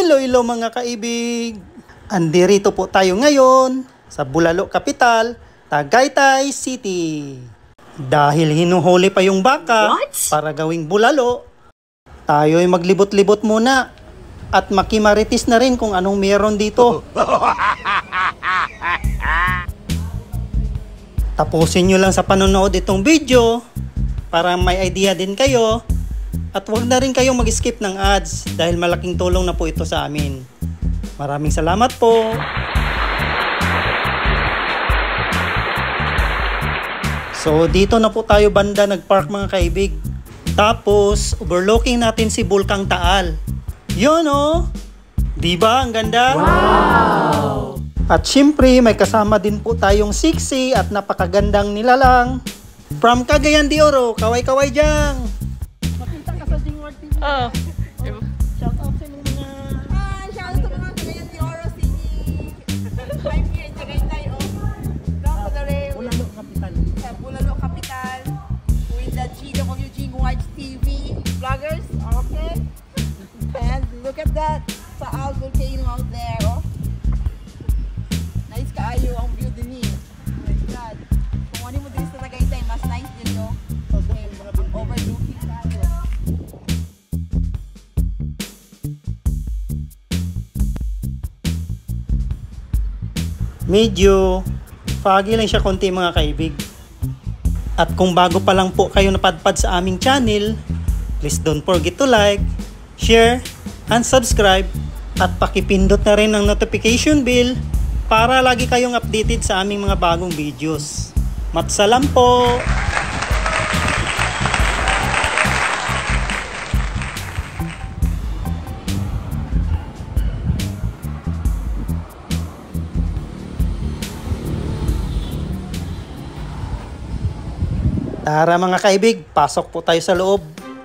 Hello mga kaibig! Andirito po tayo ngayon sa Bulalo Capital, Tagaytay City. Dahil hinuhuli pa yung baka para gawing bulalo, tayo ay maglibot-libot muna at makimaritis na rin kung anong meron dito. Tapusin nyo lang sa panonood itong video para may idea din kayo. At huwag na rin kayong mag-skip ng ads dahil malaking tulong na po ito sa amin. Maraming salamat po. So dito na po tayo banda nagpark mga kaibig. Tapos overlooking natin si Bulkang Taal. Yun oh! Diba ang ganda? Wow! At syempre may kasama din po tayong sexy at napakagandang nilalang. From Cagayan de Oro, kaway-kaway dyan! Oh. Shout out sa mga... shout out sa mga Cagayan de Oro City. I'm here in Tagaytay, Down to the rail. Bulalo Capital. Sa Bulalo Capital. With the GWG Watch TV vloggers, okay? And look at that. Sa Al volcano out there, Nice kaayo ang view din eh. Oh my God. Kung ano mo din sa Tagaytay, mas nice din, Okay, overlooking tayo. Medyo foggy lang siya konti mga kaibig. At kung bago pa lang po kayo napadpad sa aming channel, please don't forget to like, share, and subscribe. At pakipindot na rin ang notification bell para lagi kayong updated sa aming mga bagong videos. Matsalam po! Tara mga kaibig, pasok po tayo sa loob.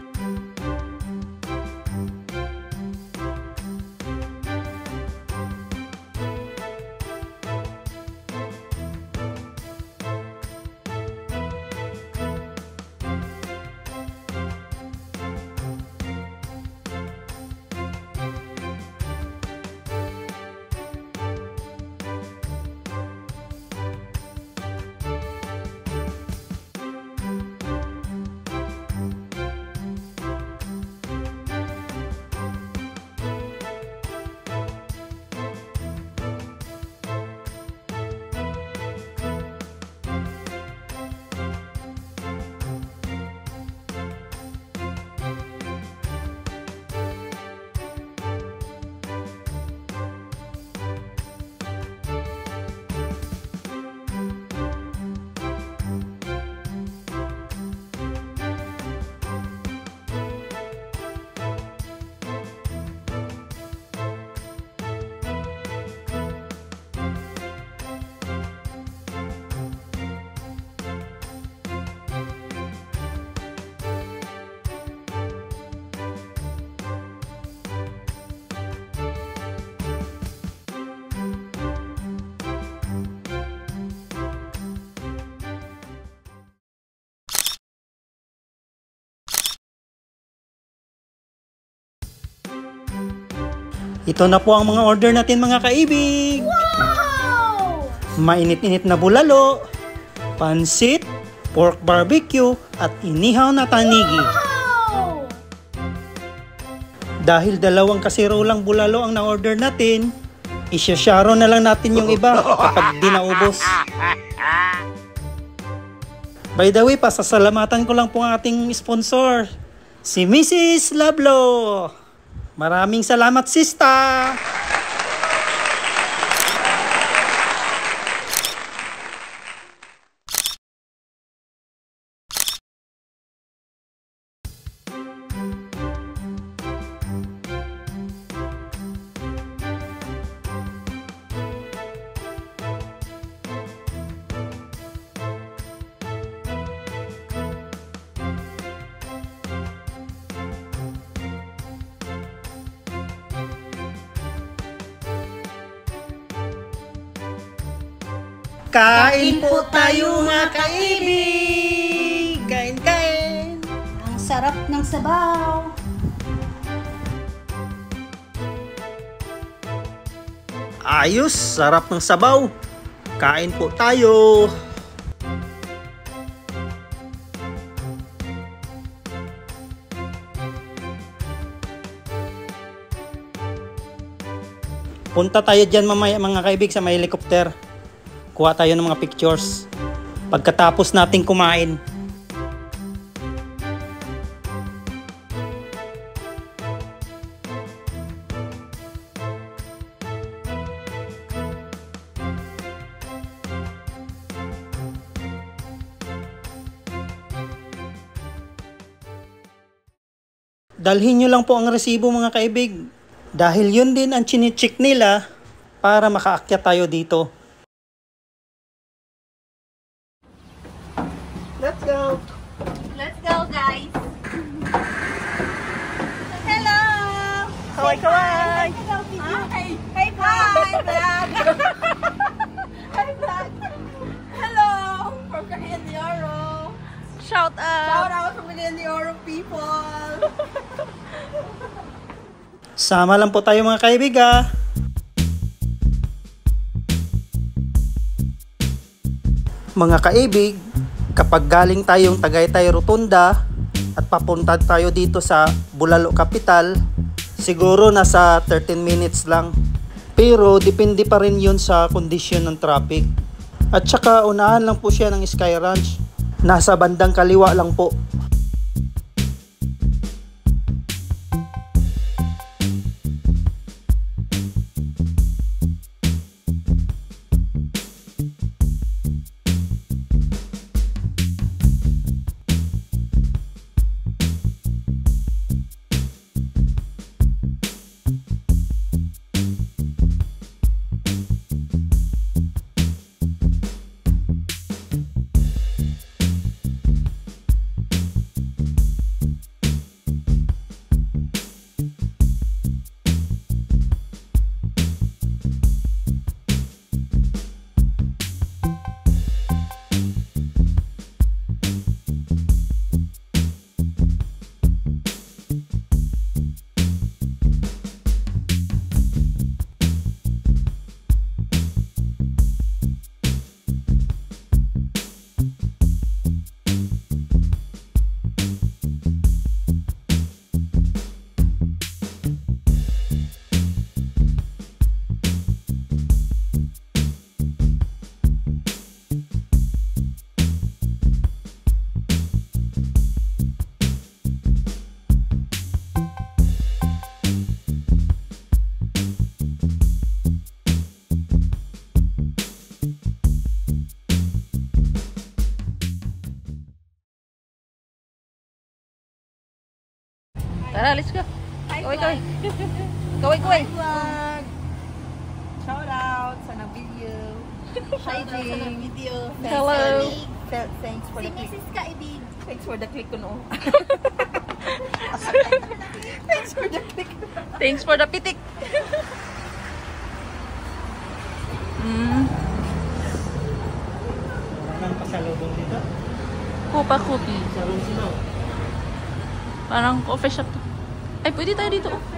Ito na po ang mga order natin mga kaibig. Wow! Mainit-init na bulalo, pansit, pork barbecue, at inihaw na tanigi. Wow! Dahil dalawang kasiro lang bulalo ang na-order natin, isya-sharo na lang natin yung iba kapag di naubos. By the way, pasasalamatan ko lang po ang ating sponsor, si Mrs. Lablo. Maraming salamat, sista! Kain po tayo mga kaibig! Kain, kain! Ang sarap ng sabaw. Ayos, sarap ng sabaw. Kain po tayo. Punta tayo dyan mamaya mga kaibig sa may helicopter. Kuha tayo ng mga pictures. Pagkatapos nating kumain. Dalhin nyo lang po ang resibo mga kaibig. Dahil yun din ang chine-check nila para makaakyat tayo dito. Let's go. Let's go, guys. Hello. Kaway, kaway. Hi. Hey, vlog. Hi, vlog. Hello. From Cagayan de Oro. Shout out. Shout out from Cagayan de Oro people. Sama lang po tayo mga kaibig ha. Mga kaibig, kapag galing tayong Tagaytay Rotunda at papunta tayo dito sa Bulalo Capital, siguro nasa 13 minutes lang. Pero depende pa rin yun sa kondisyon ng traffic. At saka unahan lang po siya ng Sky Ranch. Nasa bandang kaliwa lang po. Tara, let's go. Hi, Kaway, vlog. kaway. Kaway. Vlog. Shout out sa nag-video. Hi, Shout out sa nag-video. Hello. Thanks for Si the click. Mrs. Kaibig. Thanks for the click kuno. Thanks for the click. Thanks for the pitik. Anong pasalubong dito? Kupa Kupi. Sarong sino? Parang coffee shop to. Ay, pwede tayo dito. Oh.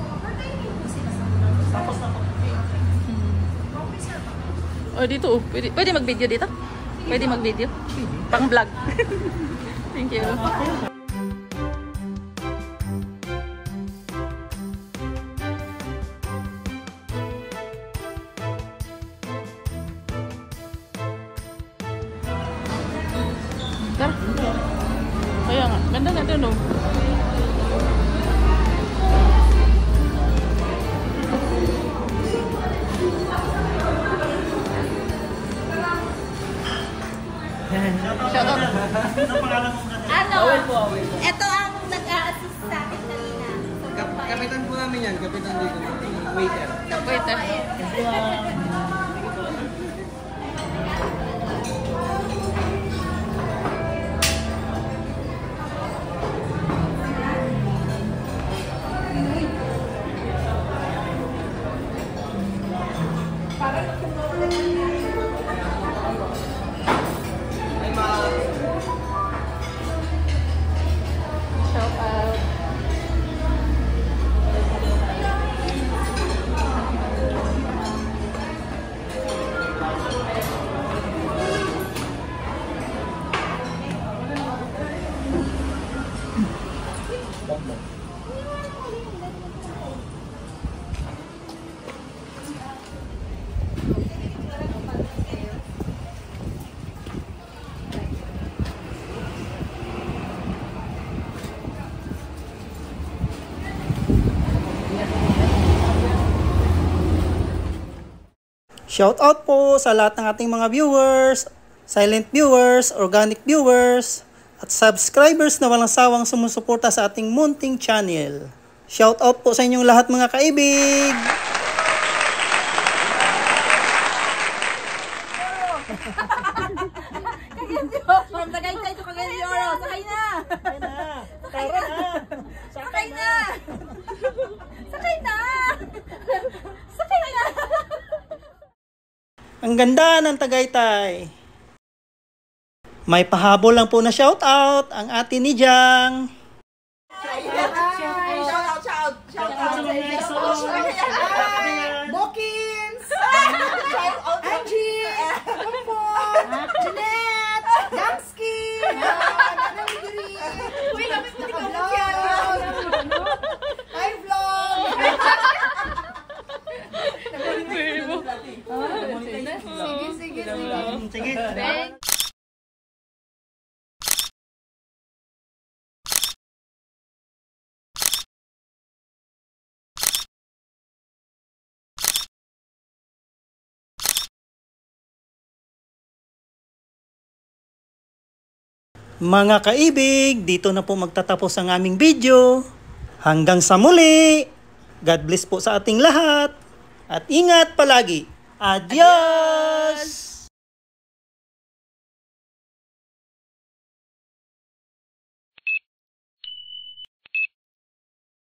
Oh, dito. Oh. Pwede mag-video dito? Pwede mag-video? Pang vlog. Thank you. Tara. Kaya nga. Ganda nga ito, no? Shout out. Ano? Ito ang nag-a-assist sa akin kanina. Kapitan po namin yan, kapitan dito. Waiter. Wait, Shout out. Shout out po sa lahat ng ating mga viewers, silent viewers, organic viewers, at subscribers na walang sawang sumusuporta sa ating munting channel. Shout out po sa inyong lahat mga kaibig! From Tagaytay to Cagayan de Oro. Sakay na! Sakay na! Sakay na! Sakay na! Sakay na! Ang ganda ng Tagaytay! May pahabol lang po na shout out ang ate ni Jang. Bokins! Angie! Jeanette! Damski! Uy, lapit mo di ka Hi, vlog! Sige. Sige. Mga kaibig, dito na po magtatapos ang aming video. Hanggang sa muli. God bless po sa ating lahat. At ingat palagi. Adios!